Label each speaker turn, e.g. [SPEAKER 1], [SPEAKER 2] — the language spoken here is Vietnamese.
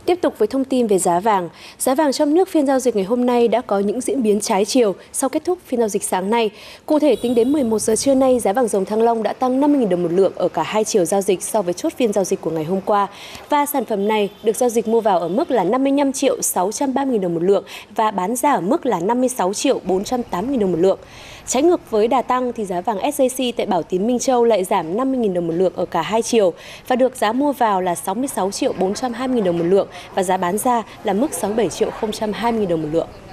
[SPEAKER 1] Tiếp tục với thông tin về giá vàng trong nước phiên giao dịch ngày hôm nay đã có những diễn biến trái chiều sau kết thúc phiên giao dịch sáng nay. Cụ thể, tính đến 11 giờ trưa nay, giá vàng dòng Thăng Long đã tăng 50.000 đồng một lượng ở cả hai chiều giao dịch so với chốt phiên giao dịch của ngày hôm qua. Và sản phẩm này được giao dịch mua vào ở mức là 55.630.000 đồng một lượng và bán ra ở mức là 56.480.000 đồng một lượng. Trái ngược với đà tăng thì giá vàng SJC tại Bảo Tín Minh Châu lại giảm 50.000 đồng một lượng ở cả hai chiều và được giá mua vào là 66.420.000 đồng một lượng và giá bán ra là mức 67.020.000 đồng một lượng.